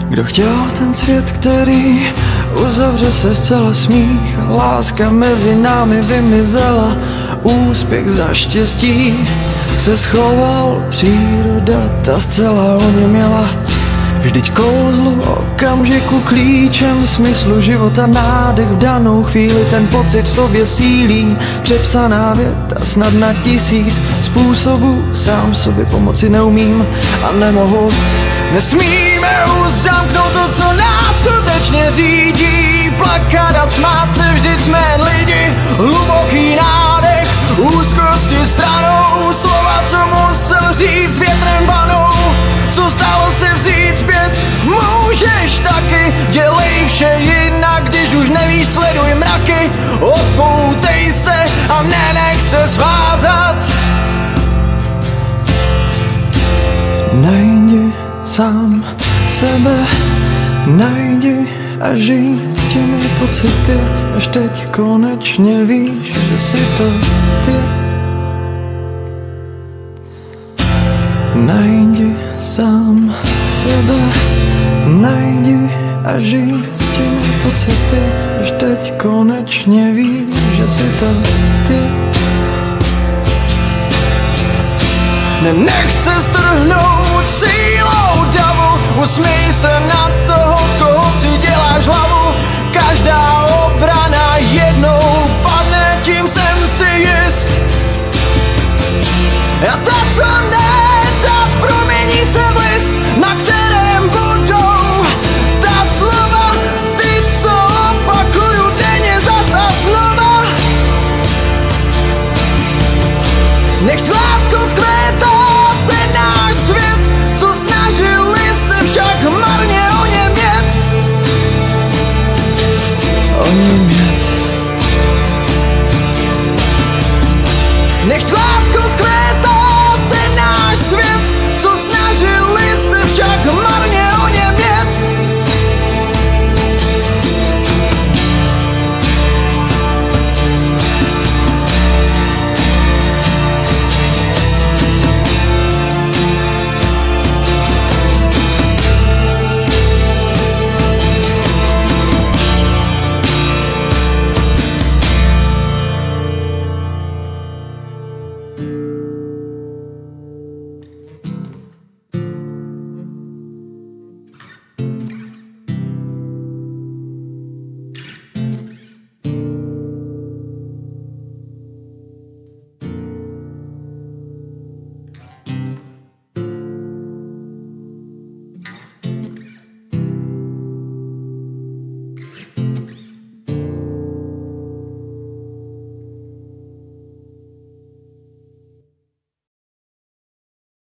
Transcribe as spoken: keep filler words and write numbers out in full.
Kdo chtěl ten svět, který uzavře se zcela smích, láska mezi námi vymizela, úspěch za štěstí se schoval, příroda ta zcela oněměla. Vždyť kouzlo okamžiku klíčem smyslu života, nádech v danou chvíli, ten pocit v tobě sílí. Přepsaná věta snad na tisíc způsobů, sám sobě pomoci neumím a nemohu. Nesmíme uzamknout to, co nás skutečně řídí, plakat a smát se, vždyť jsme lidi, hluboký nádech, úzkosti stranou, slova, co musel říct, větrem vanou, co stálo se vzít zpět, můžeš taky, dělej vše jinak, když už nevíš, sleduj mraky, odpoutej se a nenech se svázat. Najdi sám sebe, najdi a žij těmi pocity, až teď konečně víš, že jsi to ty. Najdi sám sebe, najdi a žij těmi pocity, až teď konečně víš, že jsi to ty. Nenech se strhnout sílou davu, usměj se na toho, z koho si děláš hlavu. Každá obrana jednou padne, tím jsem si jist. A ta, co ne